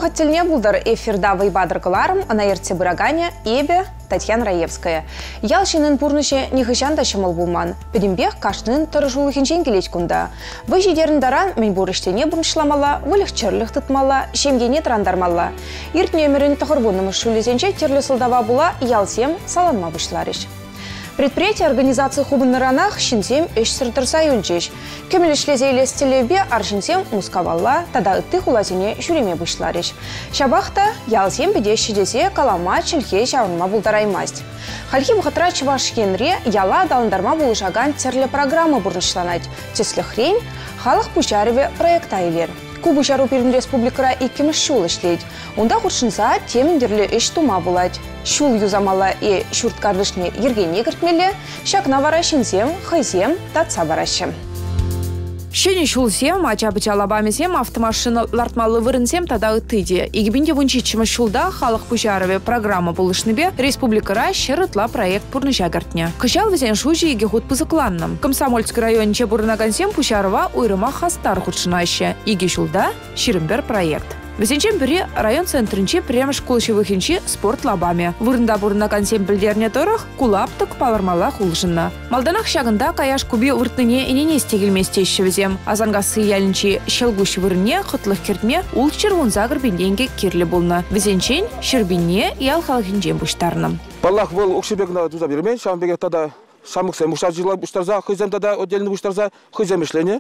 хаттельне булдар эфирда вайбадыргыларым анаерте бырагане Эбе Татьяна Раевская. Ялшинын пурныше нихышан ташымыл булман. Педимбех кашнын тұрышулы хинчен келет кунда. Вы жидерін даран мен бурыштене бұрыншламала, вылық чырлық тұтмала, шемгене трандармала. Иртне өмірін тұқырбунымыз шулезенче терлі сылдава була ялсем саланма бұшларыш. Предприятие организации хубын ранах шинсем эш сыртырса юльчеш. Кемелешлезе елестелебе аршинсем мускавалла, тада ытты хулазине жүреме бұшларыш. Шабахта ялсем беде шидесе калама чілхе жауынма булдараймасть. Хальхи бұхатра чывашкенре яла адалындарма булышаган терлі программа бұрнышланать. Теслі хрень халық пұшарыве проекта елер. Кубы жару перін республикара иккіміш шул ішлейд. Онда құршынса теміндерлі іш тума булать. Шул юзамала и шурт кардышне ергене кіртмелі, шакна варашинсем, хайсем, татса барашым. Шені шулсем, ача-быча лабамесем, автомашина лартмалы вырынсем тада ытыде. Игбинде вунчичымы шулда халық пұжарыве программа болышныбе республикара шырытла проект пурныша гартне. Кышал везен шужи еге худ пызыкланным. Комсомольский районче бурнагансем пұжарыва уйрыма хастар худшынаще. Иге шулда ширымбер проект. Везенчен бире район центринче прямо школчевыхинче спорт лабами. Вырында бурнагансем білдерне торах кулаптык палармала хулжынна. Малданах шагында каяш куби выртныне инене стегілместе шевізем. Азангасы ялінче шелгуш вырне хытлых кертме ул червун загыр бенденге керлі болна. Везенчен шербинне ял халхинчен бұштарным. Баллах бол окшебегна туза бермен, шамбеге тада шамыксем буштар жила буштарза, хызем тада отдельный буштарза, хызем ишление.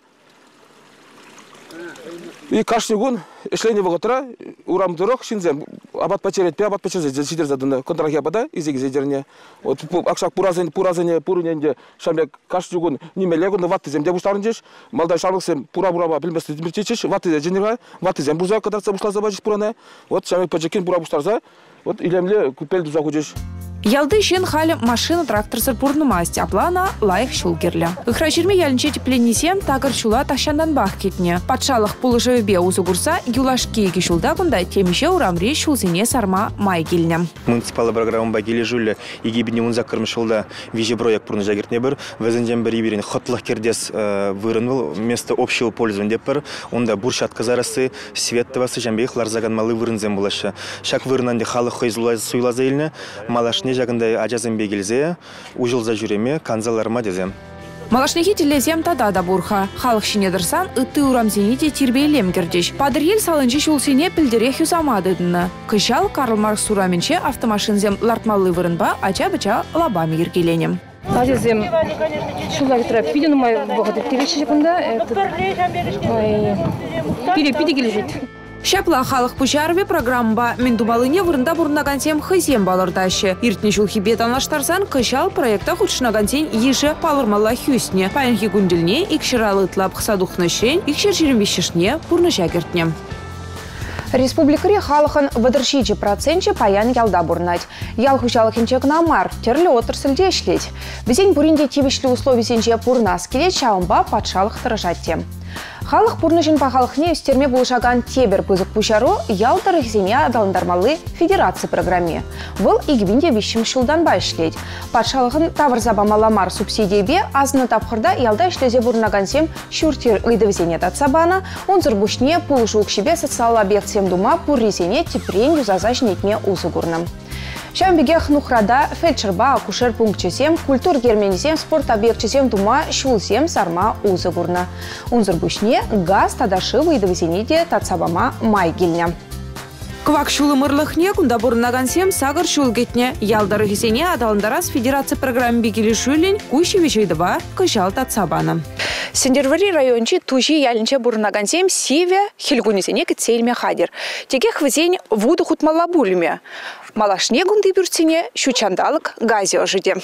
И каждый год ишление воготра урам дорог шинзем абат потерять абат потерять сидер задана контрахия бада изеги зедерне вот акшак пуразене пуруненде шамбек каждый год немелего на ватты земде буштарынжеш малдай шамыксем пура билместе димирчеш ватты женега ватты зем буза кадарца бушла забажиш пуране вот шамбек паджекин пура буштарза вот илемле купел дуза худеш. Ялды шен халі машина тракторсыр пурнымасть, аплана лайық шулгерлі. Үхрачырме ялінче тепленесем тагыр шула ташандан бақ кетіне. Патшалық пулышывебе uzы курса юлашки еге шулда күнда темеше урамре шулзене сарма май келіне. Муниципалы программа багелі жүлі егебіне ұн закырмы шулда вежі проект пурны жагертне бір. Везінден бір еберін хотлық кердес вырынвыл место общего пользования бір. Онда буршатка зарасы, светтывасы жәмбейх ларзаган малы вырынзен бұлашы. Шак вырынанде халық хойзулай суйлаза еліне, малашне жагында ажазым бегелзе, ужылза жүреме, канзаларма дезем. Малашнехи телезем тада да бурха. Халық шинедірсан, үтті урамзенеде тирбейлем кердеш. Падыр ел салынчы шулсене пілдірек юзамадыдыны. Кышал Карл Маркс сураменче автомашинзем лартмалы вырынба ача-быча лабами ергеленем. Азизем шулла витра пидену май богаты тиречи жакында. Пиде кележет. Шапла халық пұшарве программа мендумалыне вырында бұрынагансем хызем балырдашы. Иртне шулхи бетанлаштарсан кышал проекта худшынагансен еші палырмала хюсне. Паянхи күнділіне икшыралы тлап қысадухны шен, икшыр жирімбешішне бұрныша кертне. Республикари халықын выдыршичі процентче паян ялда бұрнать. Ял хушалықынче кнамар, терлі отырсылде ішлет. Бізен бұрынде тевішлі условисенче бұрнас келет шауынба патшалық тырыжатте. Халық пурнышын пахалықне үстерме болышаган тебер пызык пушару ялтар ихзене адалындармалы федерация программе. Бұл игбинде вишім шылданба ішлет. Патшалықын тавырзабамаламар субсидиебе азыны тапқырда ялда ішлезе бұрнагансем шүртер ұйдывзене татсабана, онзыр бұшне пулышу ұқшебе социал объектсем дума пурризене тепрен юзаза жнетме узы гурным. Шамбеге хнухрада фельдшерба акушер пунктчесем, культур герменисем, спорт объектчесем дума шулсем сарма узы гурна. Унзыр бушне газ тадаши выйдывзенеде татсабама май гильня. Квак шулы мырлыхне кунда бұрынагансем сагыр шул кетне. Ялдары хесене адалындарас федерация программы бекелі шулін күйші вешейдіба кышал татсабаны. Сендервари райончи тужи ялінче бұрынагансем севе хилгунесене кітсельме хадер. Тегех візень вуду хутмала бульме. Малашне гунды бюртсене шучандалық гази ожиде.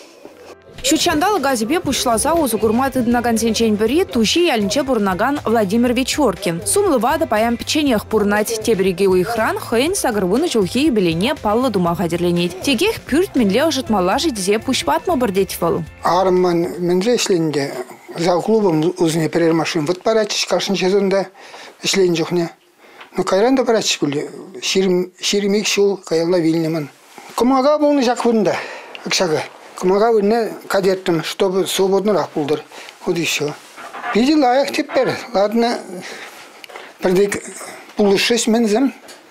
Шучандалы газибе пушлаза озу гурматы нагансенчен бери туши ялінче бұрнаган Владимир Вечоркин. Сумлы вада паян печенех пурнать тебереге уйхран хойн сагырвыны жылхи юбилене паллы дума хадерленет. Тегех пюрт менле ожитмала жидзе пушпатма бардетьвал. Арман менле ишленде за клубом узне перермашин. Вот парачиш кашын сезонда ишлен жохне. Ну кайранда парачиш были. Ширимик шул каялла вильнеман. Кумага болны жаквында. Акшага. Кумага вильне кадеттім, чтобы свободно рах булдыр. Вот и все. Види лайық теперь. Ладно. Бірдек пулышыс мензем.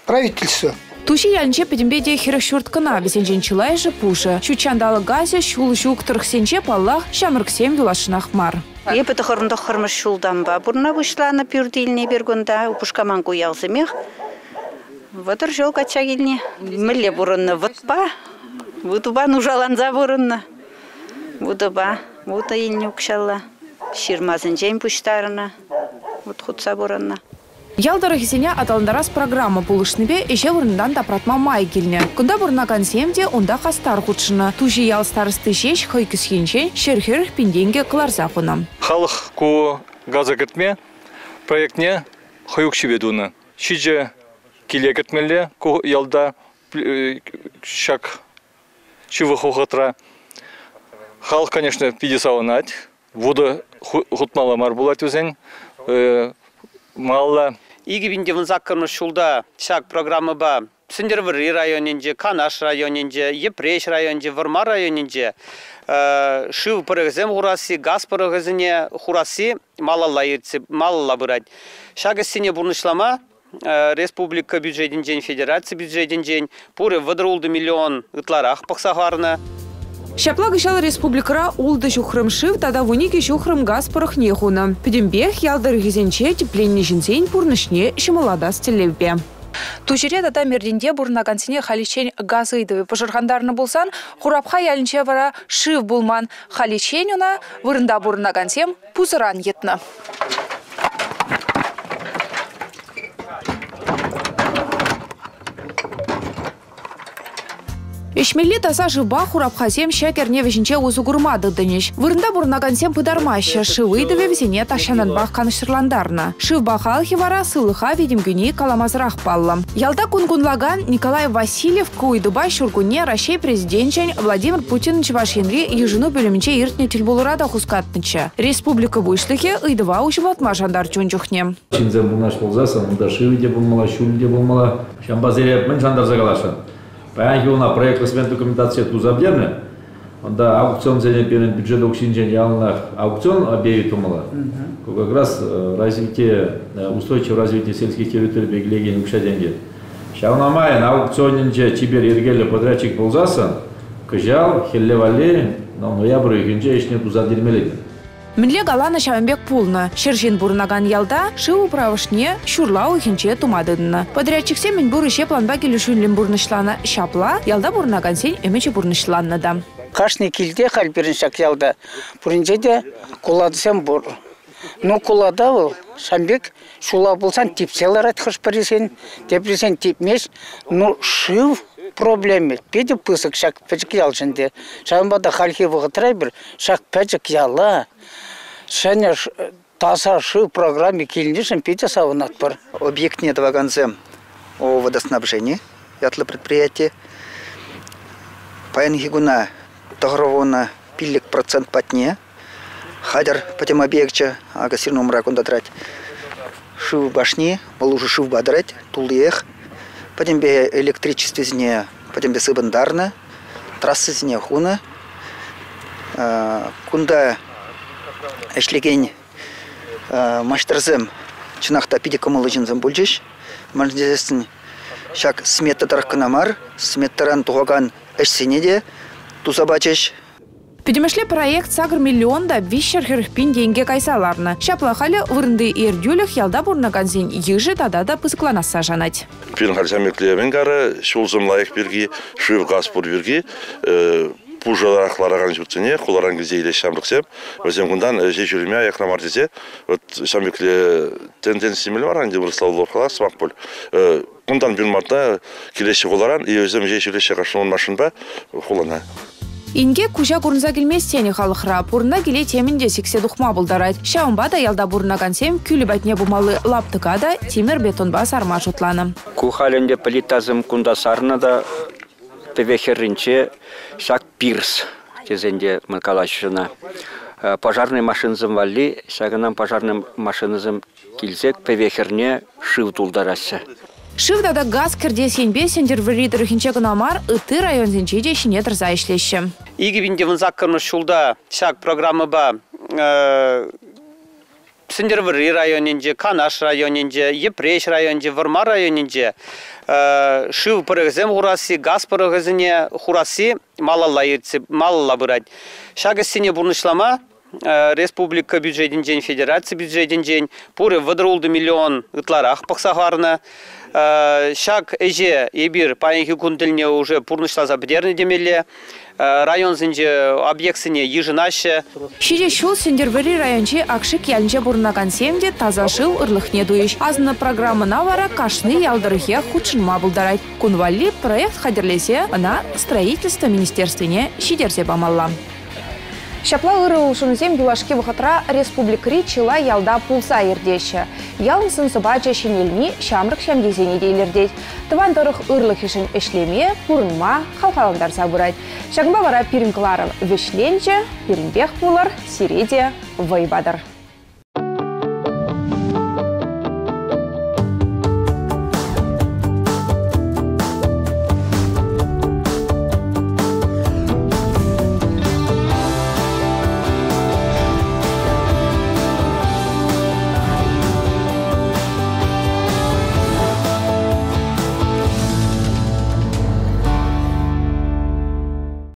правительство. Туши яльнче педимбеде хирых шурткана весенчен чылай же пуша. Щучандалы газе шул шук тырхсенче паллах шамырксем юлашынах мар. Епеті құрымды құрмыш шулдан ба. Бұрна бұшланы пюрдиліне бергонда ұпышкаман көялзымех. Ватыр жол кача келіне. Мілі бұрынны вұтпа. Вұтыба нужаланза бұрынны. Вұтыба. Вұты еліне ұқшалла. Ширмазын жем пұштарына. Вұт құтса бұрынны. Ялдары хисене аталындарас программа булышныбе эше вырындан тапратма май келіне. Күнда бұрына консемде онда қастар құтшыны. Тужи ял старысты шеш хайкісхенчен шерхер пинденге қыларза құнам. Халық ку газа кіртме проектне хайукши ведуны. Шиже келе кіртмелі ку ялда шак шивы хохотра. Халық, конечно, пидесауынат. Вода хутмала мар булат өзен. Малла. Игибинде вынзаккырмыш шулда шак программы ба. Сындервыри районинде, Канаш районинде, Епреш районинде, Варма районинде. Шив пырыгызем хураси, газ пырыгызыне хураси малалла бырать. Шак сине бурнышлама республика бюджетин день, федерация бюджетин день. Пуры выдрулды миллион ытларах пақсағарына. Шапла гышал республикара улды жухрым шив, тада вуники жухрым газ пырых нехуна. Педембех ялдары гизенче тепленне жинзень пурнышне шымалада стелевбе. Тужире тада мерденде бурнагансине халичень газыйдывы. Пожыргандарны болсан, хурапха ялінче вара шив булман. Халичень уна вырында бурнагансем пузыран етна. Ишмелли таса жыба хурапхазем шакерне вешінче узу гурмады дынеш. Вырында бурнагансем пыдармаща шывыйдыве везене ташананбах каныштырландарна. Шывбаха алхивара сылыха ведимгюни каламазрах палла. Ялда кунгунлаган Николай Васильев куйдыба шургуне Россия президентчен Владимир Путин чевашенри ежину бөлімінче иртне тилбулурада хускатныча. Республика вышлыхе ыйдыва ушыватма жандар чунчухне. Чинзем булнаш болзаса, мында шывыйде булмала, шулде булмала. Шамбазере мен жандар загалашан. Паян на проект высмен документация тузабдерны, онда аукцион занятен бюджет уксинжен ялнах аукцион объявит умала. Как раз развитие устойчивое развитие сельских территорий беглеген укшаденге. Шаунамай на аукционе чибер ергеле подрядчик ползасан, кыжал хеллевали, но ноябрь генже ишне тузабдермелedi. Мінле галана шавенбек пулна. Шержин бурнаган ялда шиву правышне шурлау хинче тумадыдына. Подрядчиксе мен бур ише планба келушунлен бурнышлана шапла, ялда бурнаган сен эмече бурнышланна да. Кашны килде халберин шак ялда. Буринжеде куладысем бур. Ну кулада был шамбек шула булсан типселар айтхыш парисен, депресен типмеш, ну шив проблеме. Педе пысык шак печек ялшынде. Шамбада хальхи вғытрай бір шак печек яла. Шаня таса шив программе килнишен пете савынат бар. Объект не дваганзем о водоснабжении, ятлы предприятие. Паянгигуна тагровона пилик процент патне. Хадер по тем объекте, а гасирну мракунда трать. Шив башни, был уже шив бадрать, тулех. Потом бе электричество зне, потом бе сыбандарна, трассы зне хуна. Кунда эшлеген маштерзем чинахта пиде камалыжинзем бульжиш. Мандезен шак смета тарканамар, сметаран туган эшсенеде тузабачеш. Педемешле проект сагр миллионда вишерхерх пин деньги кайсаларны. Шаплахали вырынды ирдюлях ялда бурнагансен ежи тадада пысыклана сажанать. Пин харсамеклевен гары шулзым лайық берги, шив гаспур берги, пужаларақлараған жүртсене, қоларан кезейле шамрықсем, өзем күндан же жүріме аяқнамар десе, шамекле тенденсимел бар, анде вырыслау лорқала смақ бол. Күндан бір марта келеші қоларан, и өзем же жүреше қашылын машын ба, қолана. Инге кужа курнза келмес тени халықра, пурна келе темінде сексе дұқма бұлдарайд. Шаумба да ялда бурнаган сем күлі бәтне бұмалы лаптыка да темір бетонба сарма жұтланы. Кухаленде политазым кунда сарна да певехерінче шак пирс тезенде мылкалашына. Пожарный машинзым вали, шагынан пожарный машинзым килсек певехерне шив тулдарасы. Шивдада газ кірде сенбе сендервіридер хинче гынамар ыты район зенчеде шинетр зайшлеші. Игибинде вынзаккырны шулда шак программы ба Сендерври районинде, Канаш районинде, Епреш районинде, Варма районинде шив пырыгызем хураси, газ пырыгызыне хураси малалла бырать. Шагасине бурнышлама республика бюджетин день, федерация бюджетин день, пуры выдрулды миллион ытларах паксагарна. Шаг эже ебир паянхи кундыльне уже пурнышла забдерны демеле. Район зинже объектсыне еженаще. Шиде шул сендервери районче акшик ялінче бурнаган семде таза шыл ырлыхне дуиш. Азына программына вара кашны ялдырыхе худшынма булдарайт. Кунвалли проект хадерлесе, она строительство министерствине шидерсе бамалла. Шапла ыры ушынызем Юлашки вахатра республикари чила ялда пулса ердеші. Ялын сынсыбача шенелни шамрық шамдезене дейлердет. Тыван тұрық ырлық ешін ішлеме, пұрынма, халқаландар забырайд. Шагынба вара пирінкаларым вешленче, пирінбех пулар, сиреде, вайбадар.